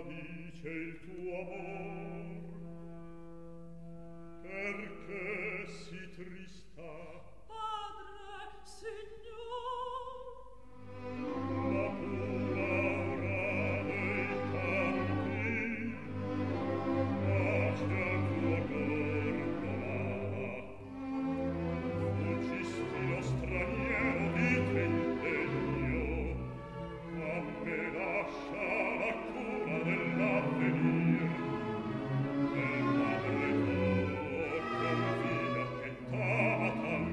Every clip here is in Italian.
dice il tuo amor? Perché si trista? Padre, signor, La pura aura dei canti pace al tuo cor donava. Fuggisti lo straniero di te indegno, a me lascia la cura dell'avvenir. Del padre tuo con figlio che t'ama tanto,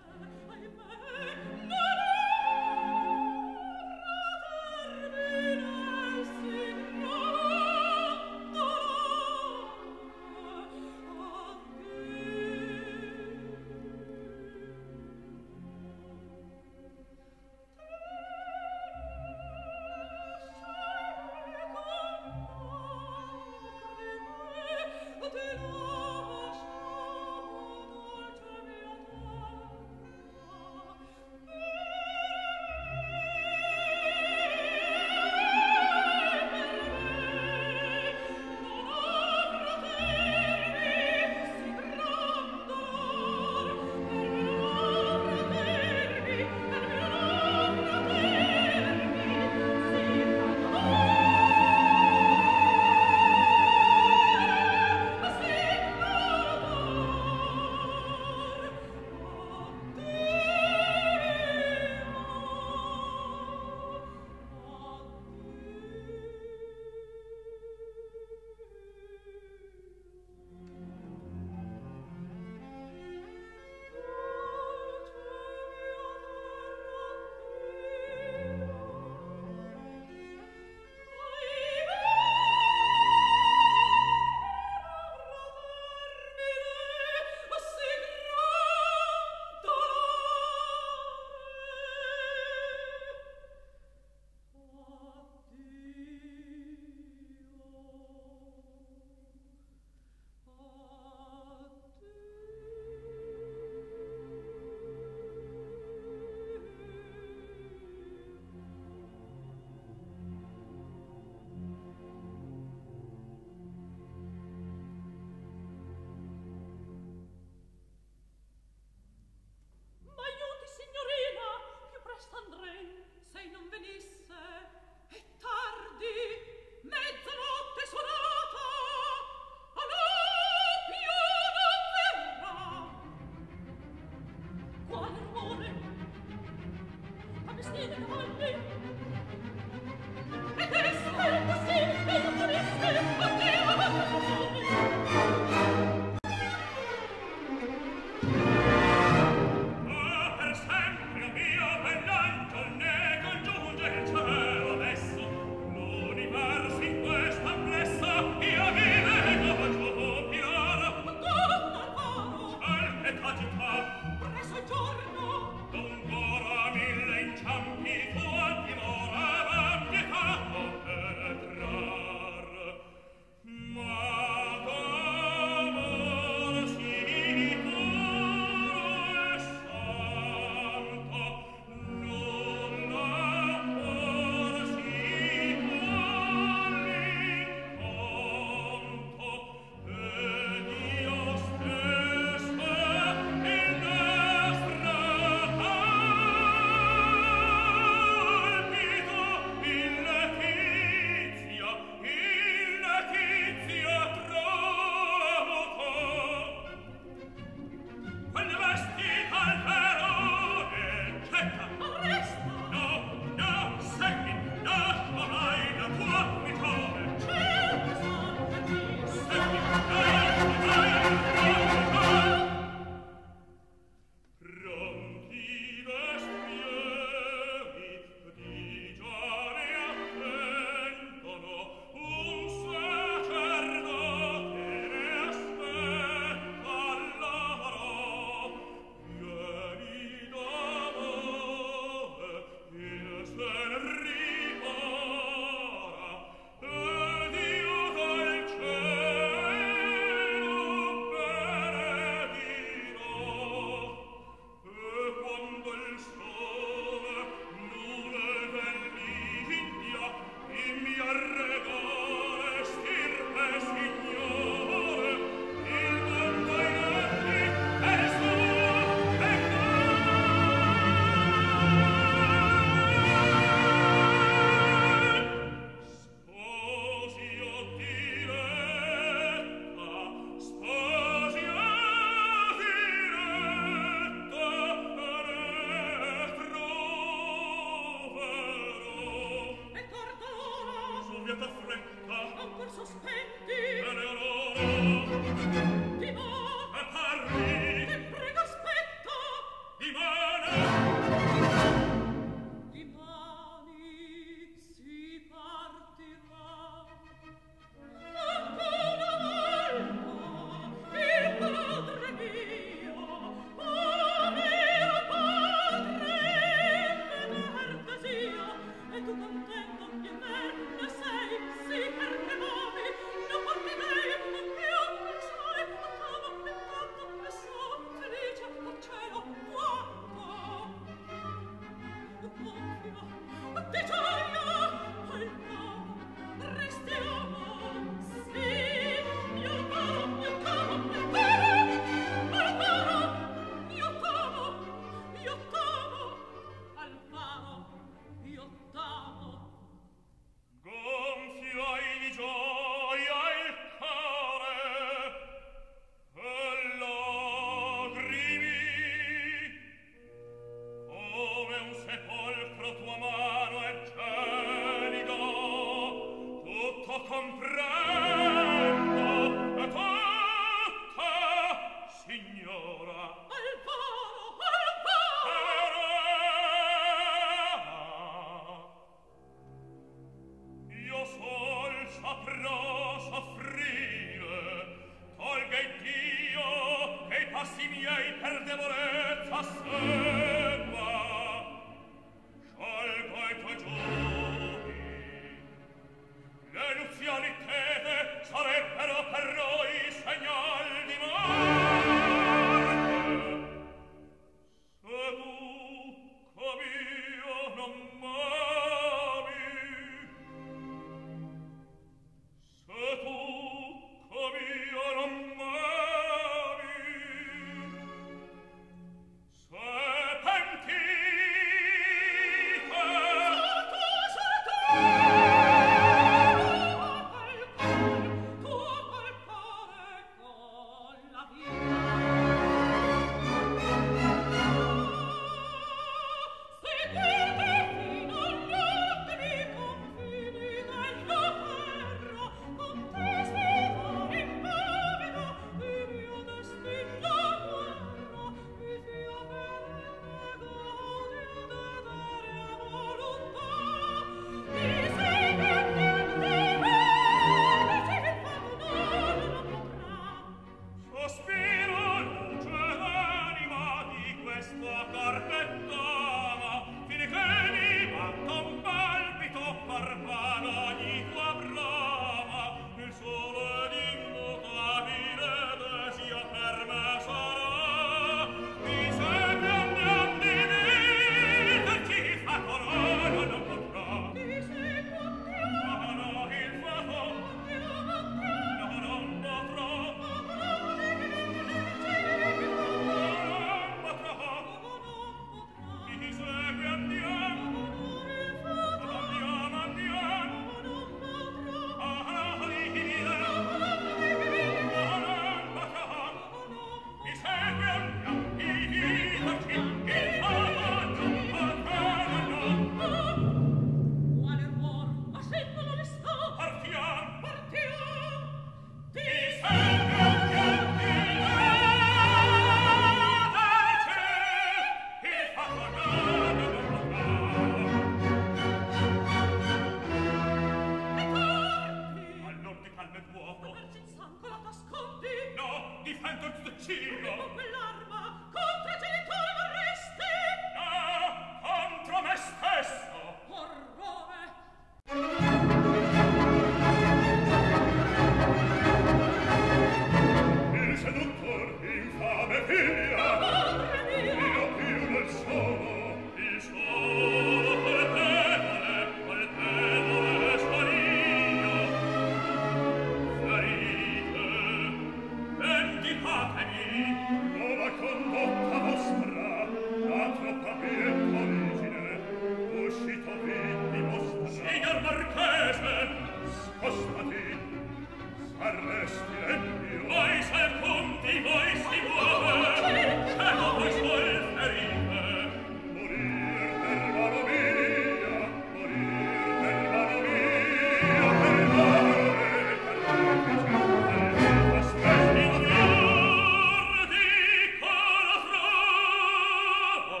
nuova condotta vostra, la troppa pieta origine, uscito vi dimostra. Signor Marchese, scostati, s'arresti l'empio. Voi s'al conti, voi si muove, e non voi sol ferite. Morir per mano mia, morir per mano mia, per l'amore, per l'efficienza, aspetti la fior di Calatrava.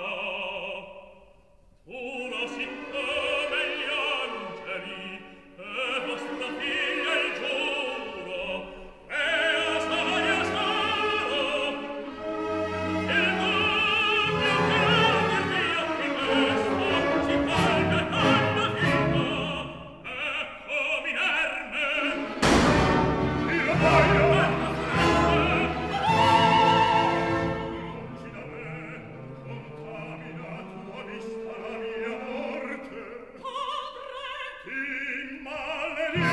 Uno siccome gli angeli, e vostra figlia il giuro, e a Savoia sarò, il mondo che mio occhi questo si coglie tanto vita, ecco Minerve. Io voglio! Lungi da me, contamina tua vista la mia morte. Padre! Ti maledica!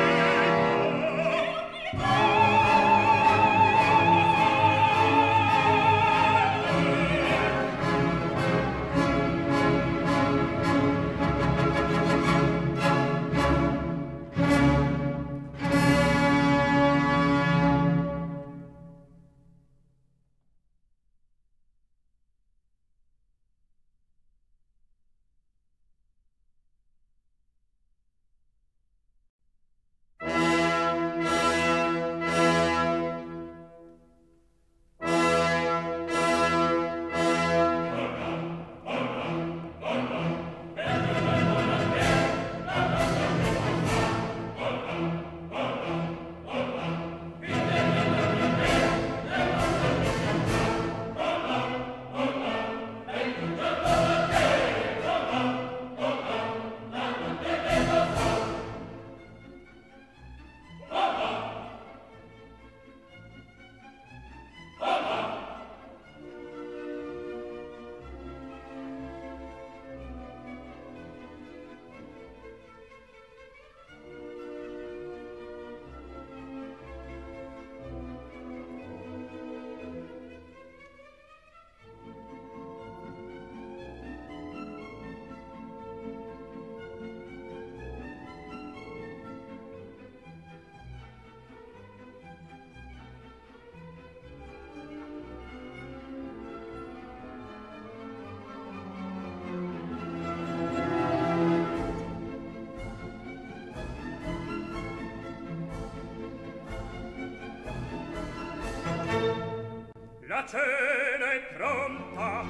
La cena è pronta.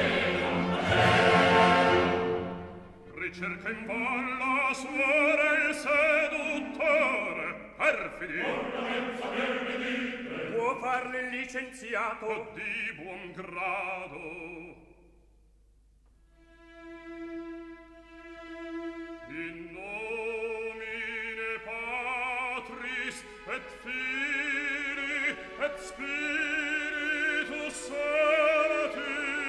Ricerca in valla suora il seduttore, perfidi. Può farle il licenziato di buon grado. In nomine Patris et Filii et Spiritus Sancti.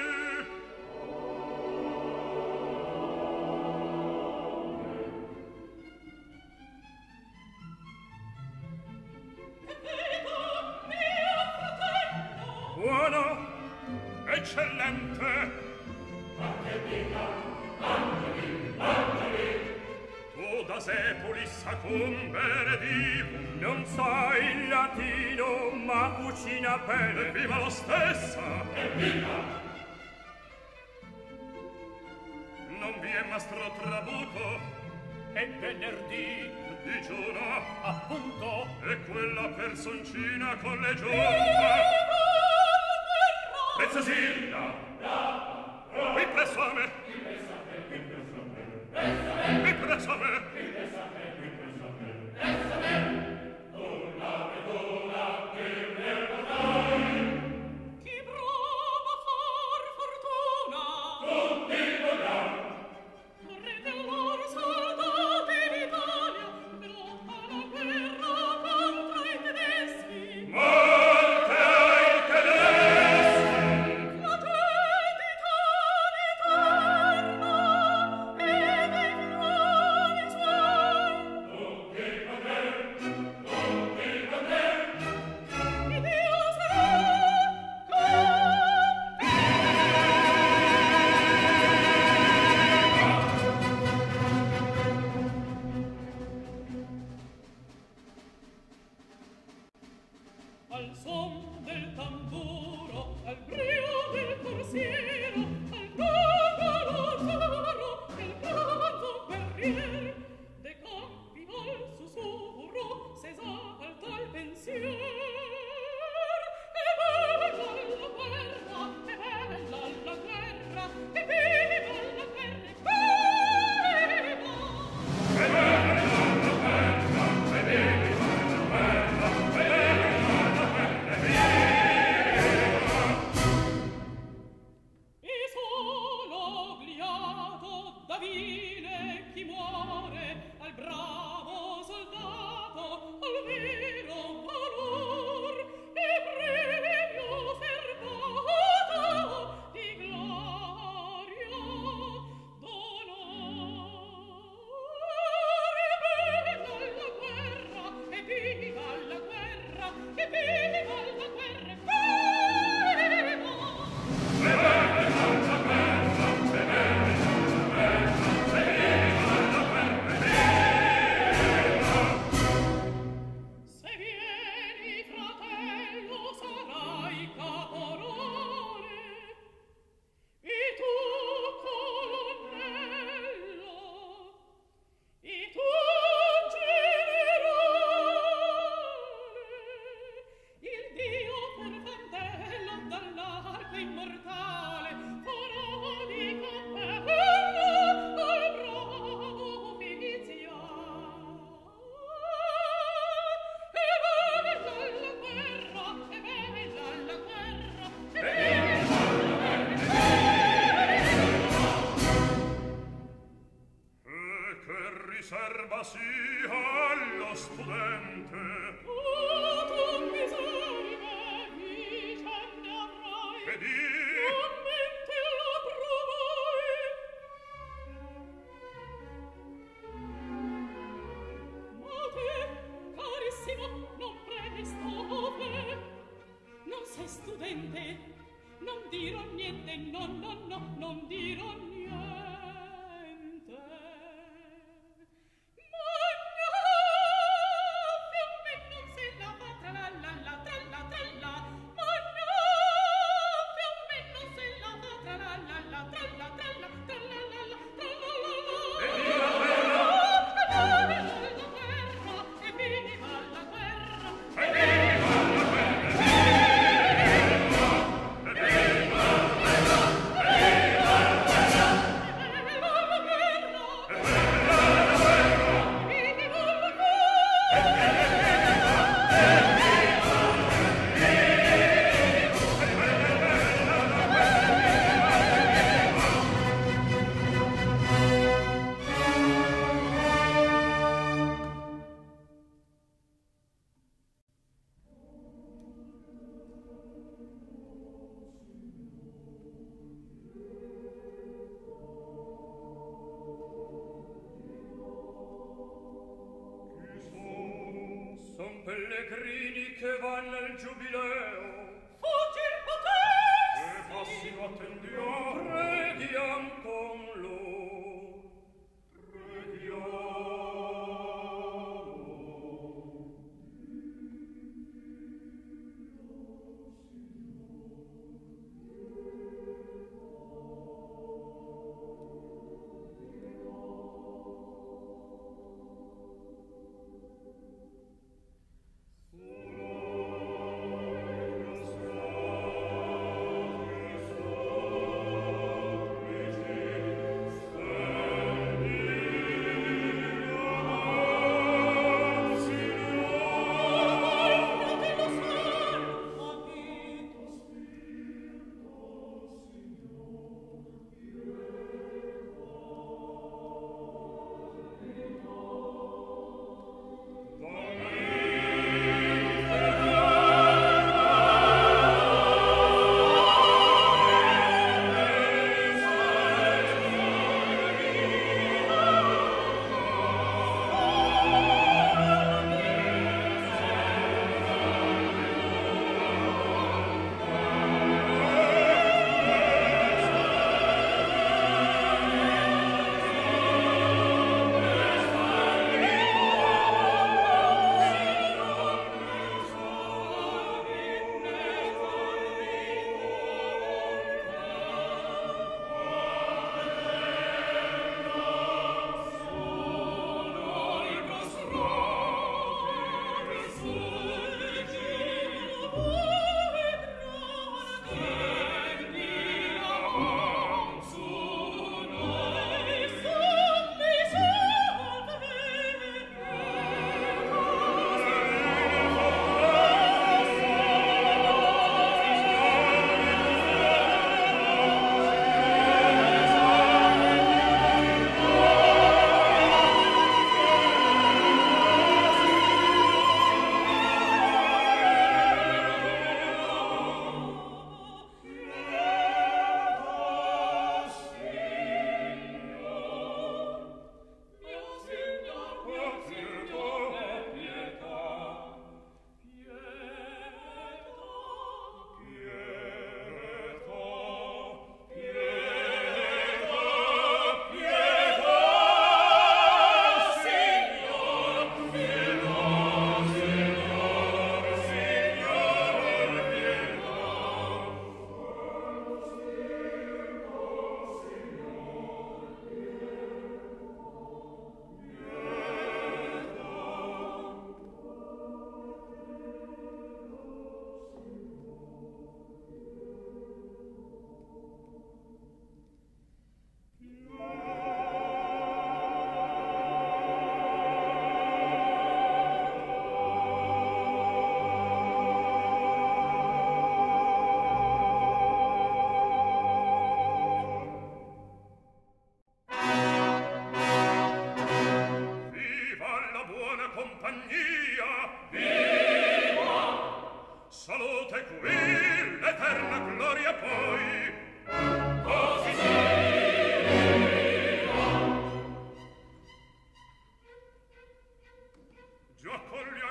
Buono, eccellente. Tu da Sepolis accumbere divum. Non so il latino, ma cucina bene. Viva lo stessa! Evviva! Non vi è mastro Trabuco? È venerdì. Digiuna? Appunto. E quella personcina con le giunte? Prezzosilla! Qui presso a me! Qui presso a me! Chi prova far fortuna? Tutti vogliamo! Vorrete allora soldati d'Italia per lottare la guerra contro i tedeschi? Morte ai tedeschi! La tedità eterna e dei fiori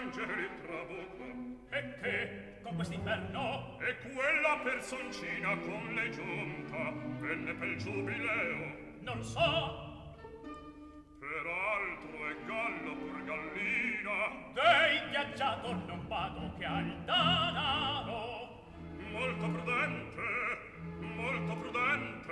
piangere li trabucca. E che, con quest'inverno? E quella personcina con le giunta venne pel giubileo. Non so. Peraltro è gallo pur gallina. Dei viaggiator non pago che al danaro. Molto prudente, molto prudente.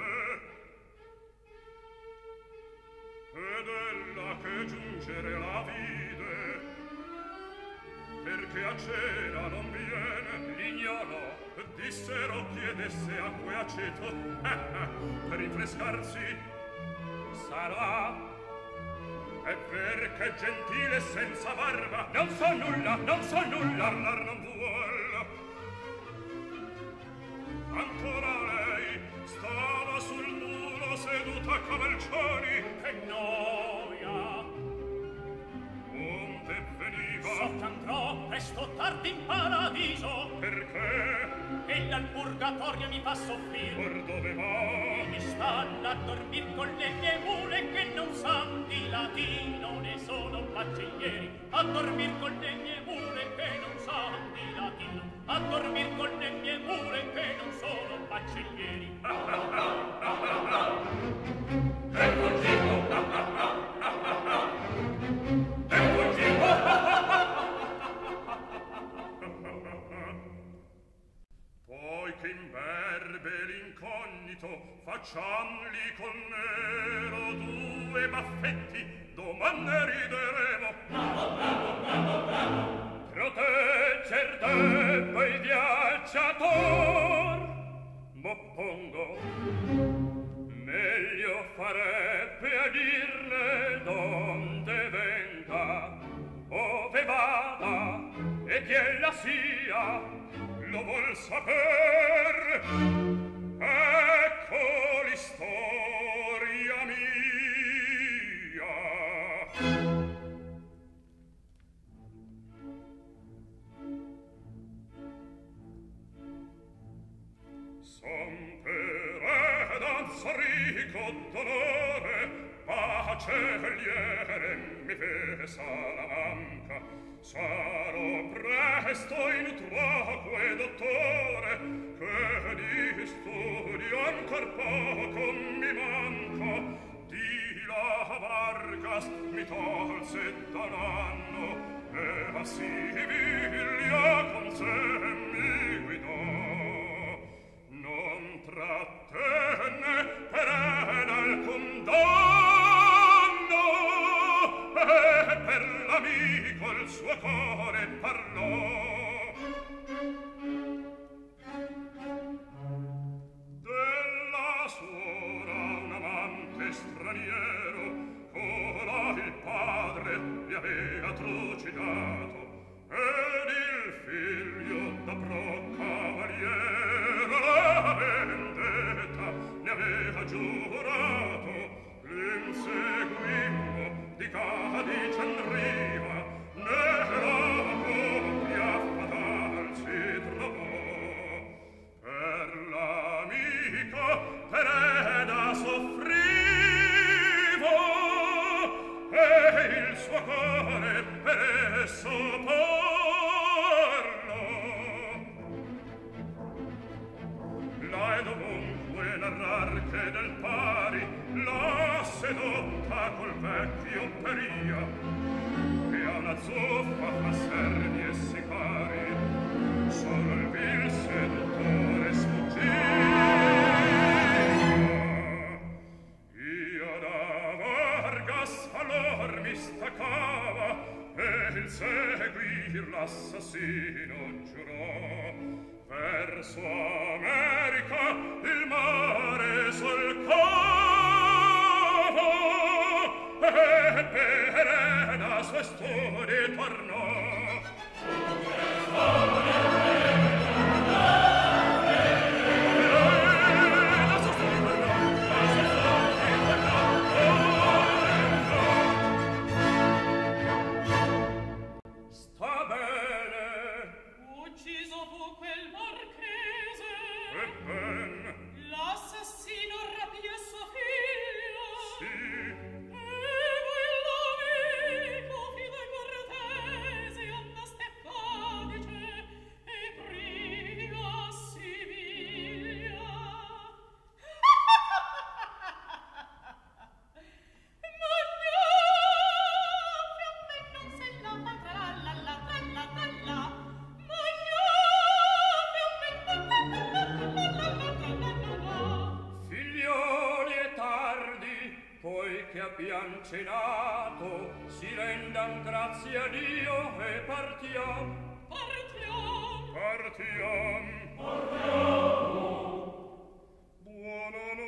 Ed ella che giungere la vide, perché a cena non viene, l'ignoro. Dissero chiedesse acqua e aceto per rinfrescarsi. Sarà è perché gentile senza barba. Non so nulla, non so nulla. Parlar non vuol. Ancora lei stava sul mulo seduta a cavalcioni. Che noia. Onde veniva? So che andrò presto tardi in paradiso. Perché? Ella al purgatorio mi fa soffrir. Per dove va? Mi stanno a dormir con le mie mule che non san di latino, ne sono baccellieri. A dormir con le mie mule che non san di latino. A dormir con le mie mule che non sono baccellieri. Ecco il tipo! Ecco il tipo! Poi che imberbe l'incognito, facciamli con nero due baffetti, domande rideremo. Protegger debba il viaggiator, m'oppongo. Meglio farebbe a dirne donde venga, ove vada e chi ella sia, lo vuol saper. Ecco l'istoria mia. Son per danza ricco d'onore, baccelliere mi fece Salamanca. Sarò presto in tuaque dottore, che di studio ancor poco mi manca. Di la Vargas mi tolse da un anno, e a Siviglia con sé mi guidò. Non trattenne per alcun danno, e per l'amico il suo cuore parlò. Della suora un amante straniero, ora il padre li aveva trucidato, ed il figlio da pro cavaliero la vendetta ne aveva giurato. L'inseguimmo di Cadice andriva, nella coppia fatal si trovò. Per l'amico per Eda soffrivo, e il suo cuore per esso parlò. La è dovunque narrar che del pari la sedotta col vecchio peria, che a una zuffa fa servi e sicari, solo il vil seduttore sfuggiva. Io da Vargas allor mi staccava, e il seguir l'assassino giurò. Verso America il mare solcava, e per Eda sue storie tornò. Sta bene. Ucciso fu quel marchese. E ben. L'assassino rapì suo figlio. Sì. E voi l'amico fide cortese. abbiam cenato, si rendan grazie a Dio e partiam. Partiam. Partiam. Buonanotte.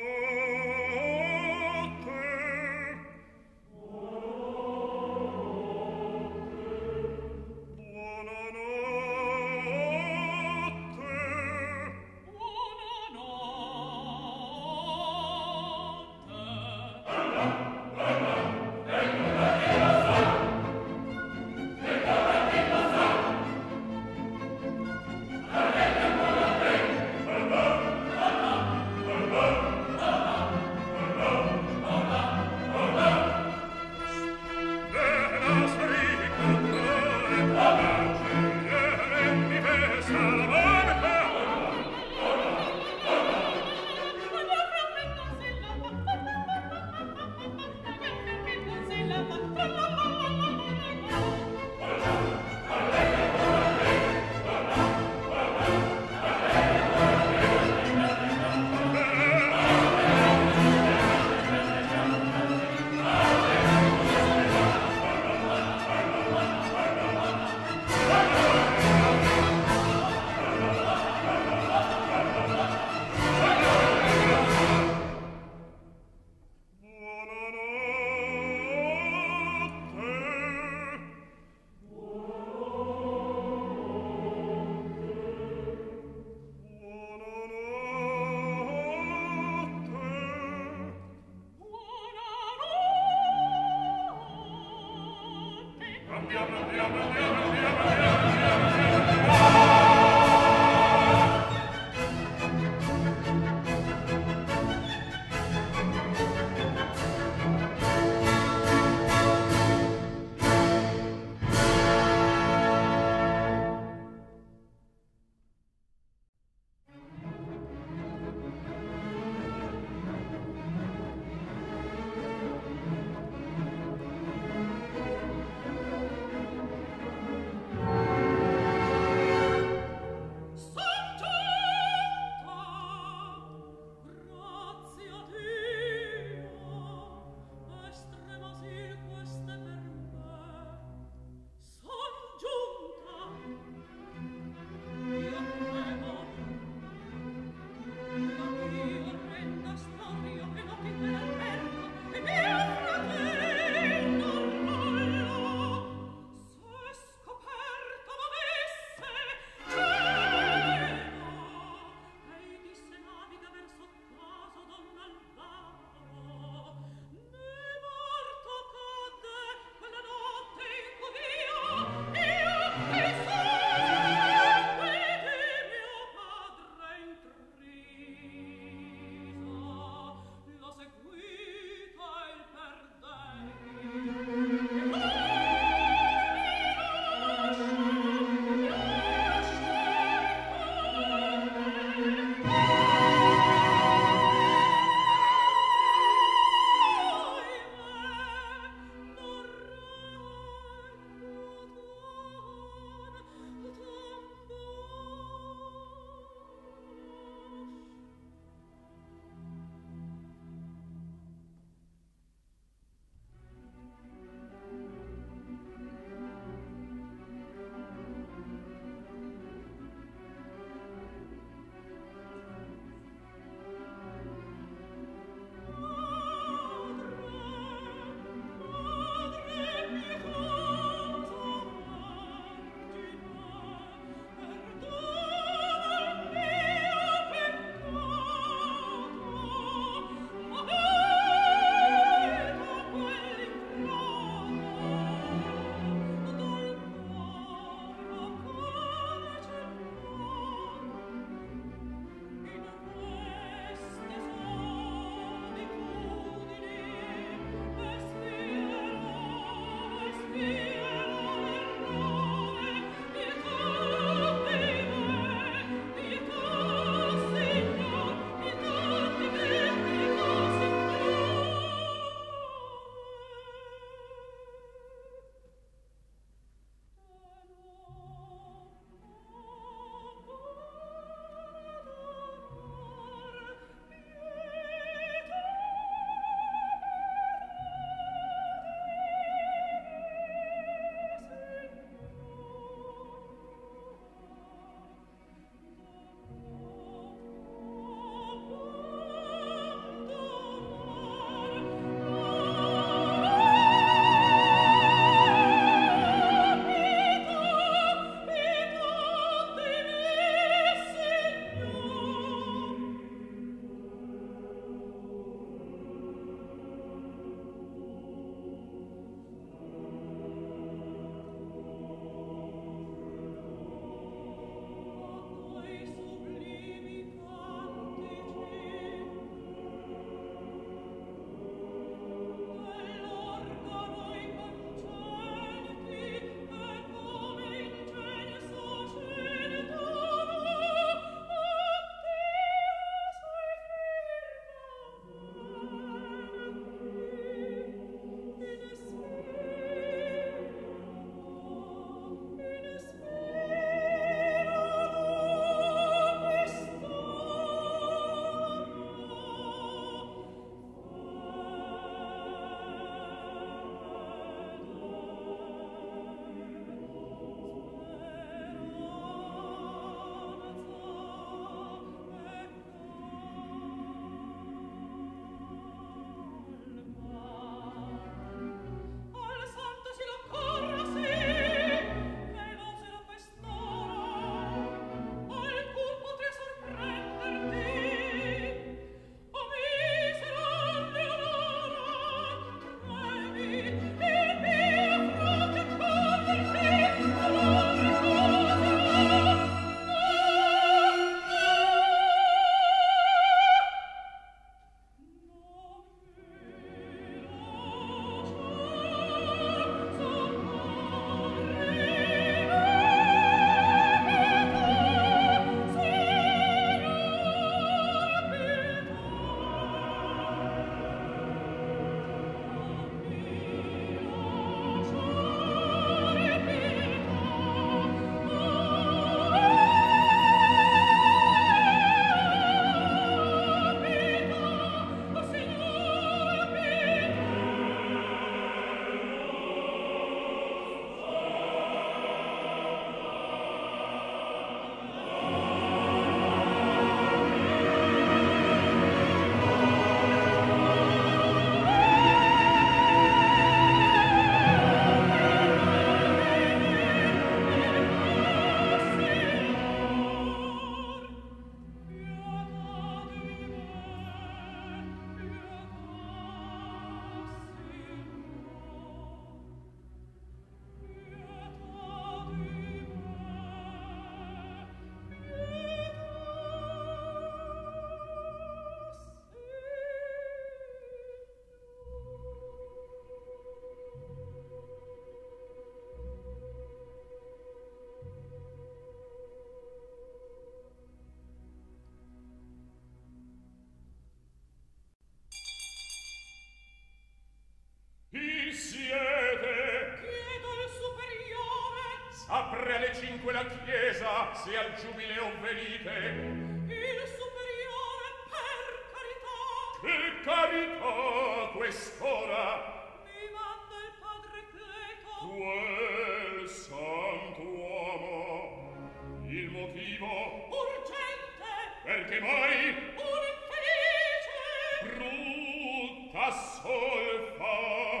cinque la chiesa, se al giubileo venite. Il superiore, per carità. Che carità quest'ora? Mi manda il padre Cleto. Quel sant'uomo. Il motivo? Urgente. Perché mai? Un infelice. Brutta solfa.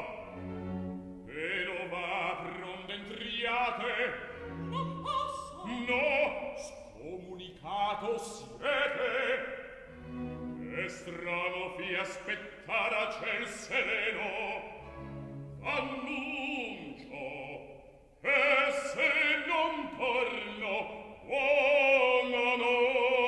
Vedova prondentriate. Non posso. No, scomunicato siete. È strano fi aspettar a ciel sereno. Annuncio, e se non torno, buona notte.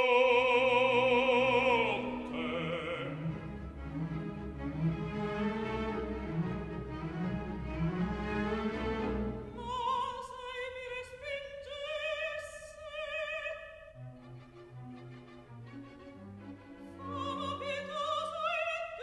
Ma se mi respingesse, fama pietosa e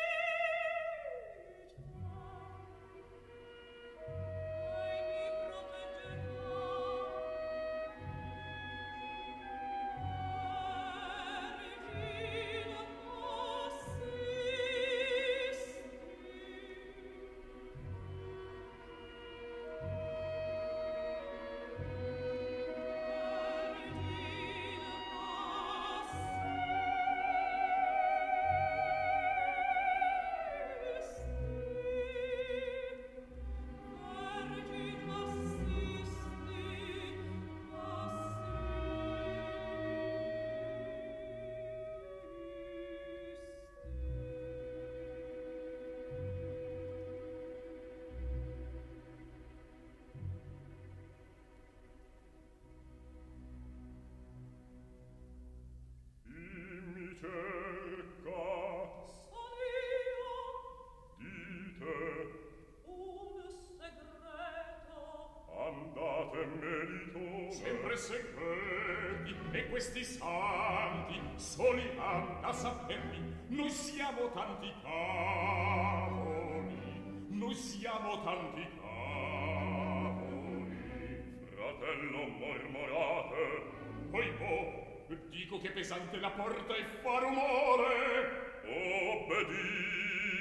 Segreti e questi santi soli hanno a saperli. Noi siamo tanti cavoli, noi siamo tanti cavoli. Fratello, mormorate, poi dico che pesante la porta e fa rumore. Obbedite,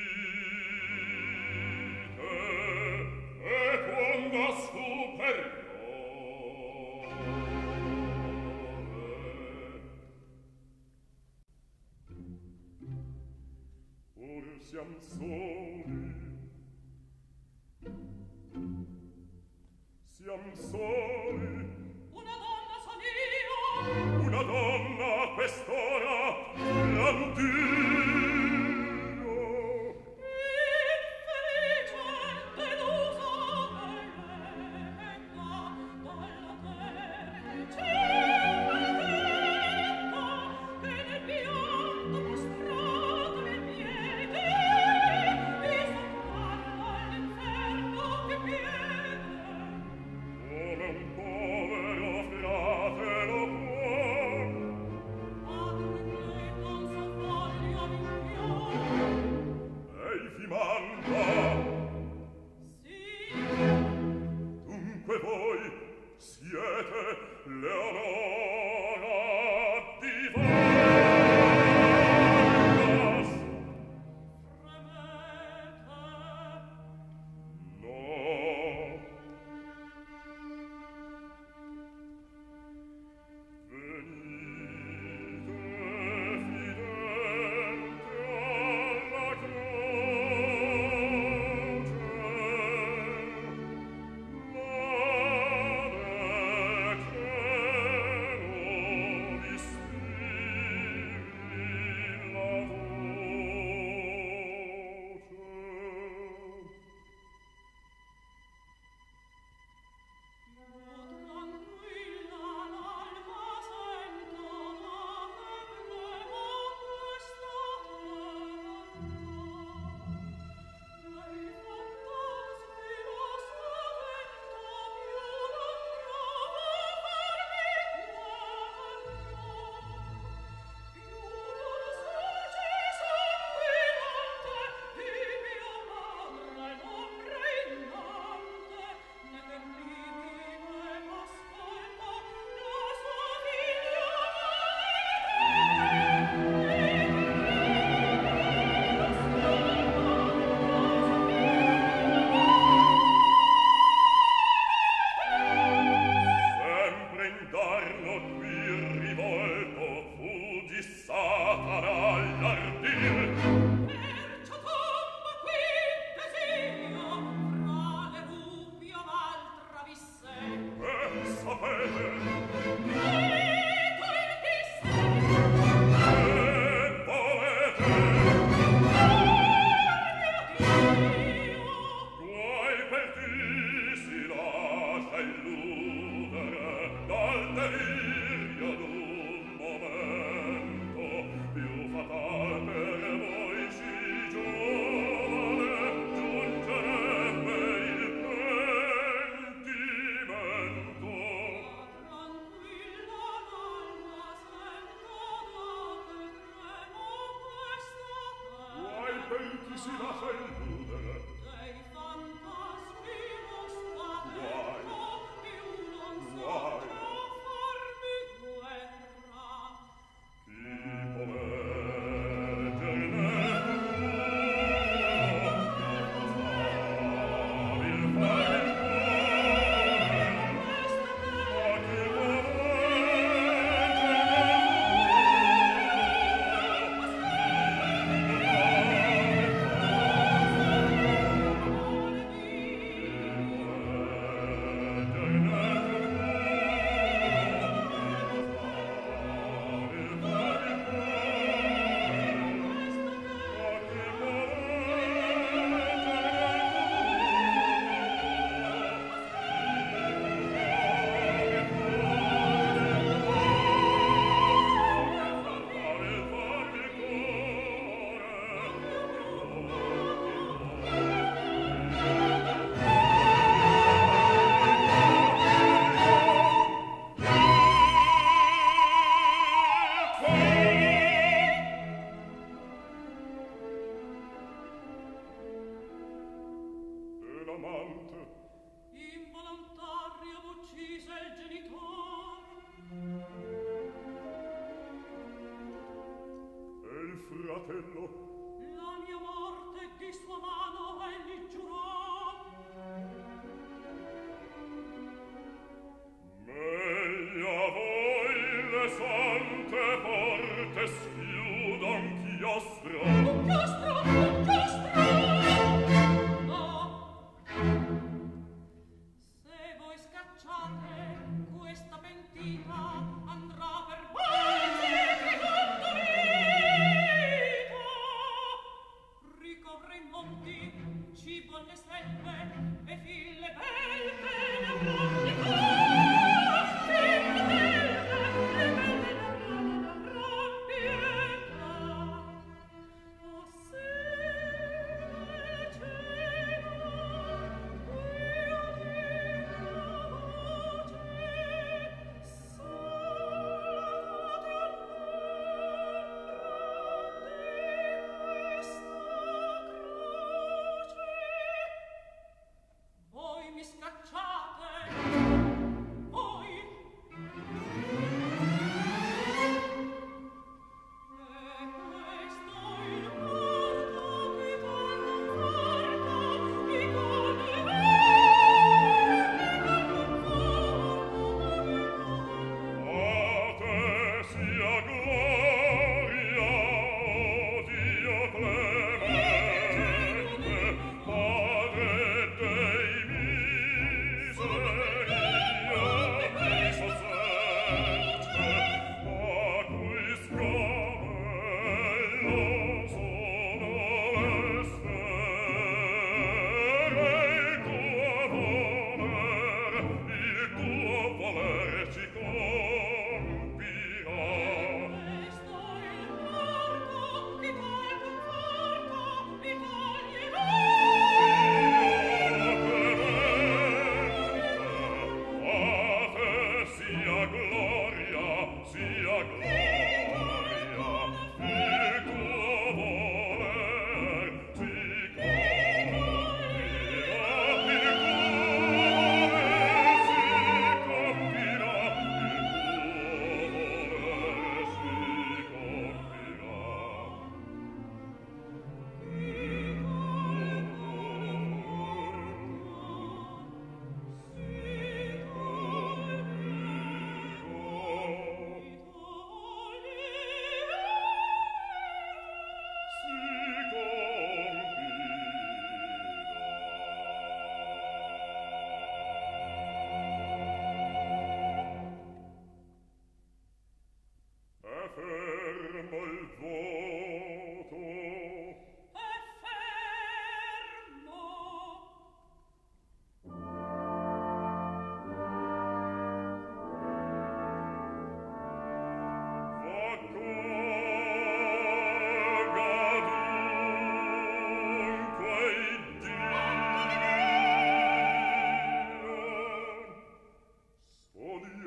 e quando superiore siam soli, siam soli. una donna son io. Una donna a quest'ora, l'antico. Infelice, delusa, venga dalla terra. Che nel pianto mostrate le piede. Come un povero fratelo può. Ei vi manca. Dunque voi siete Leonora di Vargas. No. Venite fidente alla croce. Ci vuole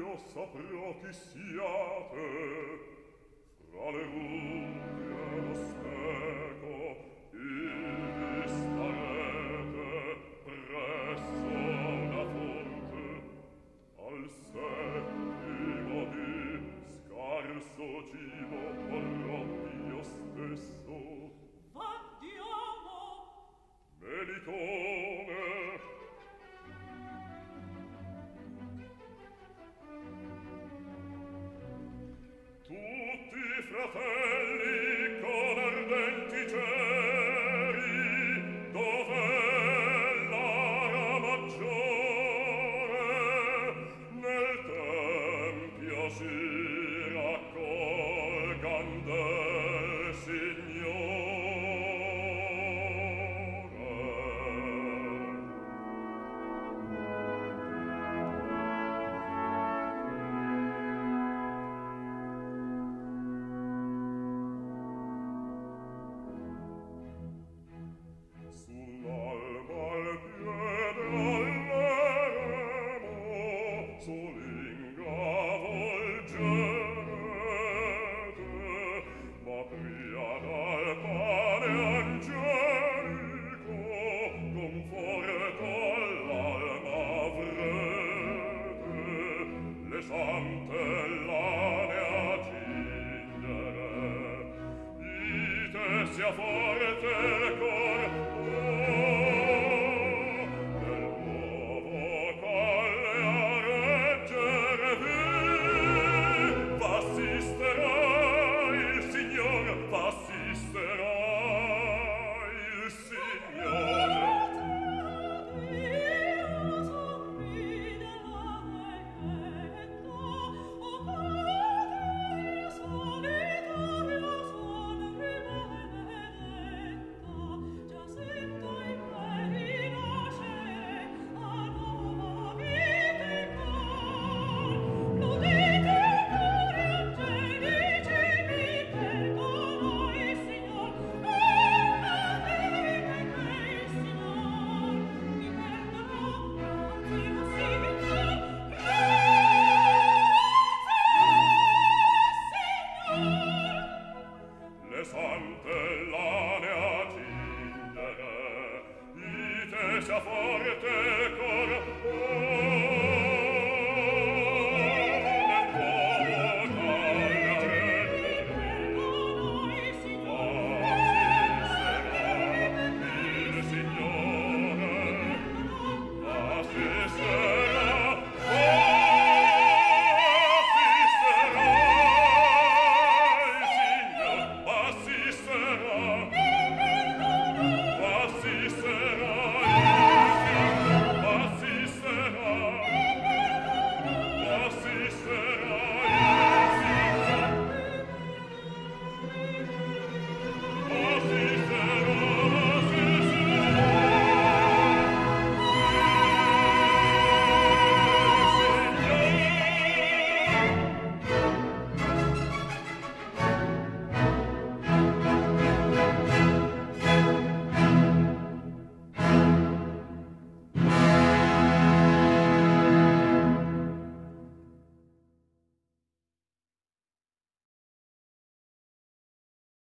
io saprò chi siate, fra le unghie e lo steco, ivi starete presso una fonte, al settimo dì scarso cibo porrò io stesso. Andiamo! Melicone! Tutti i fratelli con ardenti ceri, dov'è l'ara maggiore? Nel tempio si raccolgan del Signore. Sull'alba al piede all'eremo, solinga volgete, ma pria dal pane angelico, conforto all'alma avrete, le sante lane a cingere, ite sia forte